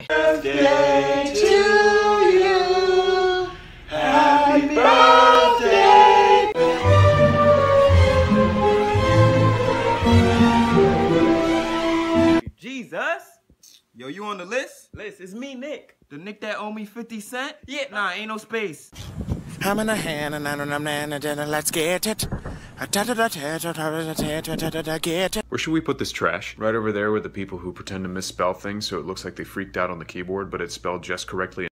Birthday to you. Happy birthday. Jesus. Yo, you on the list? It's me, Nick. The Nick that owe me 50 cents? Yeah. Nah, ain't no space. I'm in a hand and let's get it. Get it. Where should we put this trash? Right over there with the people who pretend to misspell things so it looks like they freaked out on the keyboard, but it's spelled just correctly.